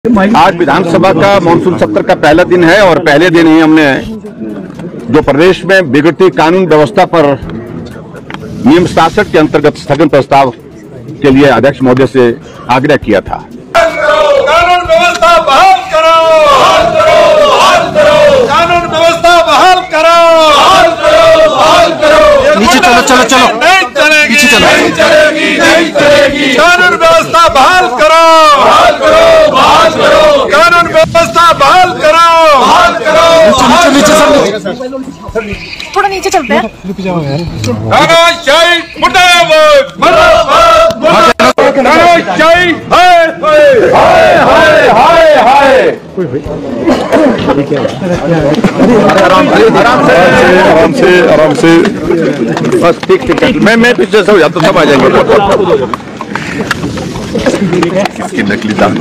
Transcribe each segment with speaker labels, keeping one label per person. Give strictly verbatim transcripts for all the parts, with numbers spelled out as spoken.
Speaker 1: आज विधानसभा का मानसून सत्र का पहला दिन है और पहले दिन ही हमने जो प्रदेश में बिगड़ती कानून व्यवस्था पर नियम सड़सठ के अंतर्गत स्थगन प्रस्ताव के लिए अध्यक्ष महोदय से आग्रह किया था।
Speaker 2: कानून व्यवस्था बहाल करो, कानून व्यवस्था बहाल करो,
Speaker 3: नीचे चलो चलो चलो
Speaker 2: नहीं चलेगी,
Speaker 3: पीछे चलो।
Speaker 2: नहीं चलेगी, नहीं चलेगी। कानून व्यवस्था बहाल करो, बहाल करो, बहाल करो। कानून व्यवस्था बहाल करो, बहाल करो।
Speaker 3: नीचे नीचे
Speaker 4: थोड़ा नीचे चलते हैं।
Speaker 2: तानाशाही मुर्दाबाद, मुर्दाबाद, मुर्दाबाद। तानाशाही हाय हाय हाय हाय हाय।
Speaker 1: आराम से आराम से आराम से बस ठीक ठीक मैं मैं पीछे से हो जाता, सब आ जाएंगे। नकली दांत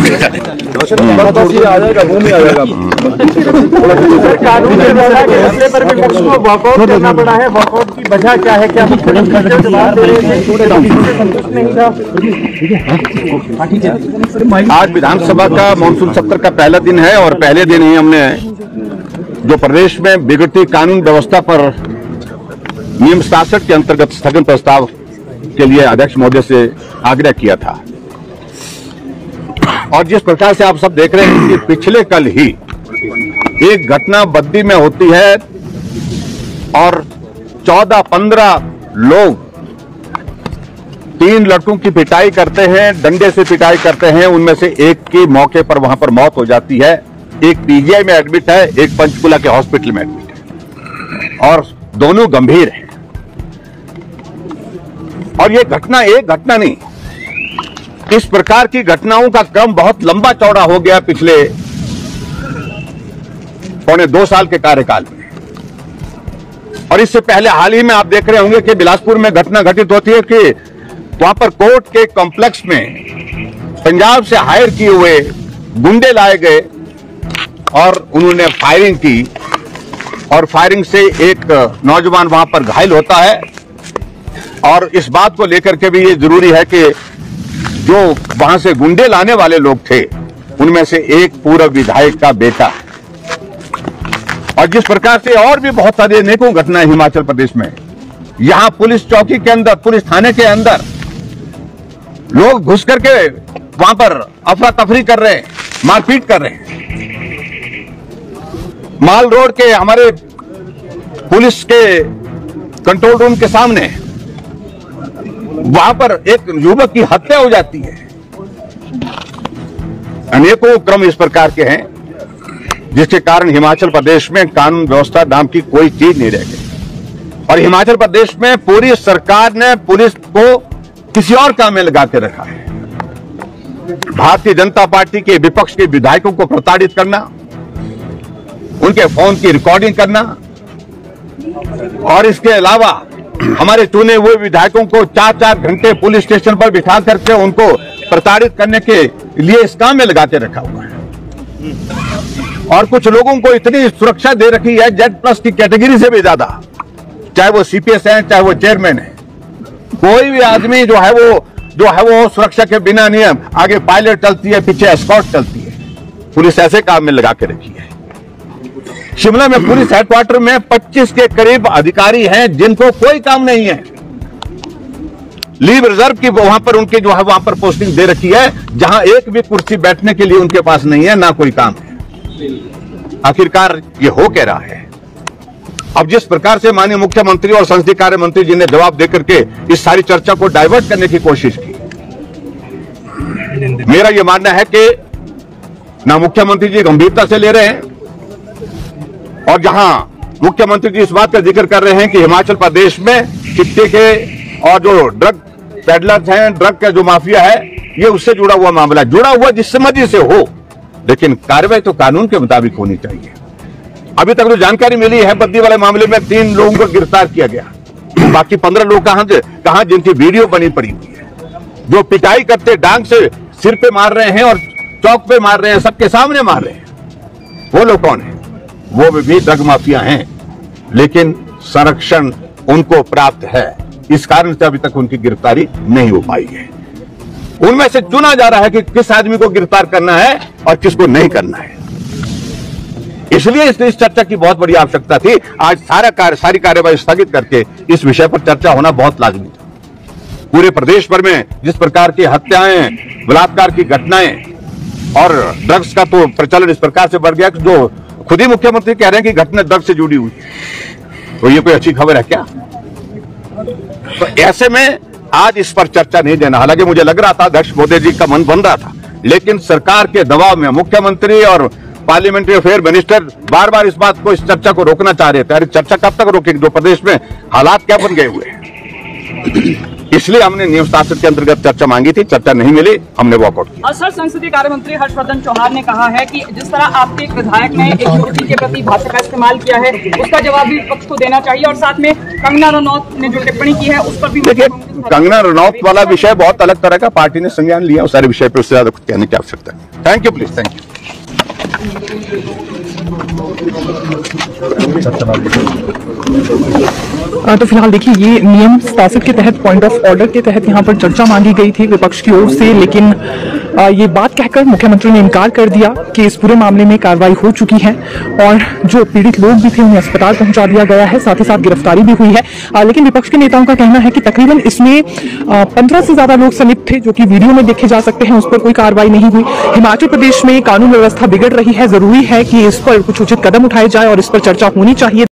Speaker 5: आ जाएगा, वो नहीं आ जाएगा। कानून के द्वारा के फैसले पर विपक्ष को वॉकआउट करना पड़ा है। वॉकआउट की वजह क्या है? क्या
Speaker 1: आज विधानसभा का मानसून सत्र का पहला दिन है और पहले दिन ही हमने जो प्रदेश में बिगड़ती कानून व्यवस्था पर नियम सड़सठ के अंतर्गत स्थगन प्रस्ताव के लिए अध्यक्ष महोदय से आग्रह किया था। और जिस प्रकार से आप सब देख रहे हैं कि पिछले कल ही एक घटना बद्दी में होती है और चौदह पंद्रह लोग तीन लड़कों की पिटाई करते हैं, डंडे से पिटाई करते हैं। उनमें से एक की मौके पर वहां पर मौत हो जाती है, एक पीजीआई में एडमिट है, एक पंचकुला के हॉस्पिटल में एडमिट है और दोनों गंभीर हैं। और ये घटना एक घटना नहीं, इस प्रकार की घटनाओं का क्रम बहुत लंबा चौड़ा हो गया पिछले पौने दो साल के कार्यकाल में। और इससे पहले हाल ही में आप देख रहे होंगे कि बिलासपुर में घटना घटित होती है कि वहां पर कोर्ट के कॉम्प्लेक्स में पंजाब से हायर किए हुए गुंडे लाए गए और उन्होंने फायरिंग की और फायरिंग से एक नौजवान वहां पर घायल होता है। और इस बात को लेकर के भी ये जरूरी है कि जो वहां से गुंडे लाने वाले लोग थे उनमें से एक पूर्व विधायक का बेटा है। और जिस प्रकार से और भी बहुत सारी अनेकों घटनाएं हिमाचल प्रदेश में, यहां पुलिस चौकी के अंदर, पुलिस थाने के अंदर लोग घुस करके वहां पर अफरा तफरी कर रहे हैं, मारपीट कर रहे हैं। माल रोड के हमारे पुलिस के कंट्रोल रूम के सामने वहां पर एक युवक की हत्या हो जाती है। अनेकों क्रम इस प्रकार के हैं जिसके कारण हिमाचल प्रदेश में कानून व्यवस्था नाम की कोई चीज नहीं रह गई। और हिमाचल प्रदेश में पूरी सरकार ने पुलिस को किसी और काम में लगा के रखा है। भारतीय जनता पार्टी के विपक्ष के विधायकों को प्रताड़ित करना, उनके फोन की रिकॉर्डिंग करना और इसके अलावा हमारे चुने हुए विधायकों को चार चार घंटे पुलिस स्टेशन पर बिठा करके उनको प्रताड़ित करने के लिए इस काम में लगा के रखा हुआ है। और कुछ लोगों को इतनी सुरक्षा दे रखी है जेड प्लस की कैटेगरी से भी ज्यादा, चाहे वो सीपीएस है, चाहे वो चेयरमैन है। कोई भी आदमी जो है वो जो है वो सुरक्षा के बिना नहीं है। आगे पायलट चलती है, पीछे एस्कॉर्ट चलती है। पुलिस ऐसे काम में लगा के रखी है। शिमला में पुलिस हेडक्वार्टर में पच्चीस के करीब अधिकारी हैं जिनको कोई काम नहीं है। लीव रिजर्व की वहां पर उनके जो है वहां पर पोस्टिंग दे रखी है, जहां एक भी कुर्सी बैठने के लिए उनके पास नहीं है, ना कोई काम है। आखिरकार ये हो क्या रहा है? अब जिस प्रकार से माननीय मुख्यमंत्री और संसदीय कार्य मंत्री जी ने जवाब देकर के इस सारी चर्चा को डाइवर्ट करने की कोशिश की, मेरा यह मानना है कि ना मुख्यमंत्री जी गंभीरता से ले रहे हैं और जहां मुख्यमंत्री जी इस बात का जिक्र कर रहे हैं कि हिमाचल प्रदेश में चिट्टे के और जो ड्रग पेडलर्स हैं, ड्रग का जो माफिया है, ये उससे जुड़ा हुआ मामला, जुड़ा हुआ जिस मर्जी से हो, लेकिन कार्रवाई तो कानून के मुताबिक होनी चाहिए। अभी तक जो जानकारी मिली है, बद्दी वाले मामले में तीन लोगों को गिरफ्तार किया गया, बाकी पंद्रह लोग कहां कहां जिनकी वीडियो बनी पड़ी हुई है, जो पिटाई करते डांग से सिर पे मार रहे हैं और चौक पे मार रहे हैं, सबके सामने मार रहे हैं, वो लोग कौन है? वो भी ड्रग माफिया हैं, लेकिन संरक्षण उनको प्राप्त है। इस कारण से अभी तक उनकी गिरफ्तारी नहीं हो पाई है। उनमें से चुना जा रहा है कि किस आदमी को गिरफ्तार करना है और किसको नहीं करना है। इसलिए इस, इस चर्चा की बहुत बड़ी आवश्यकता थी। आज सारा कार्य सारी कार्यवाही स्थगित करके इस विषय पर चर्चा होना बहुत लाजमी था। पूरे प्रदेश भर में जिस प्रकार की हत्याएं, बलात्कार की घटनाएं और ड्रग्स का तो प्रचलन इस प्रकार से बढ़ गया कि जो खुद ही मुख्यमंत्री कह रहे हैं कि घटना ड्रग्स से जुड़ी हुई, तो ये कोई अच्छी खबर है क्या? तो ऐसे में आज इस पर चर्चा नहीं देना। हालांकि मुझे लग रहा था अध्यक्ष मोदी जी का मन बन रहा था, लेकिन सरकार के दबाव में मुख्यमंत्री और पार्लियामेंट्री अफेयर मिनिस्टर बार बार इस बात को, इस चर्चा को रोकना चाह रहे थे। अरे चर्चा कब तक रोकेंगे? जो प्रदेश में हालात क्या बन गए हुए हैं। इसलिए हमने नियम शासन के अंतर्गत चर्चा मांगी थी, चर्चा नहीं मिली, हमने वॉकआउट किया।
Speaker 4: सर, संसदीय कार्य मंत्री हर्षवर्धन चौहान ने कहा है कि जिस तरह आपके एक विधायक ने एक युवती के प्रति भाषा का इस्तेमाल किया है, उसका जवाब भी विपक्ष को देना चाहिए। और साथ में कंगना रनौत ने जो टिप्पणी की है उस पर भी।
Speaker 1: देखिए, कंगना रनौत वाला विषय बहुत अलग तरह का, पार्टी ने संज्ञान लिया, उस सारे विषय पर उससे ज्यादा कुछ कहने की आवश्यकता है। Thank you, please, thank you.
Speaker 6: तो फिलहाल देखिए, ये नियम शासन के तहत पॉइंट ऑफ ऑर्डर के तहत यहाँ पर चर्चा मांगी गई थी विपक्ष की ओर से, लेकिन ये बात कहकर मुख्यमंत्री ने इनकार कर दिया कि इस पूरे मामले में कार्रवाई हो चुकी है और जो पीड़ित लोग भी थे उन्हें अस्पताल पहुंचा दिया गया है, साथ ही साथ गिरफ्तारी भी हुई है। लेकिन विपक्ष के नेताओं का कहना है कि तकरीबन इसमें पंद्रह से ज्यादा लोग संलिप्त थे, जो कि वीडियो में देखे जा सकते हैं, उस पर कोई कार्रवाई नहीं हुई। हिमाचल प्रदेश में कानून व्यवस्था बिगड़ रही है, जरूरी है कि इस पर कुछ उचित कदम उठाए जाए और इस पर चर्चा होनी चाहिए।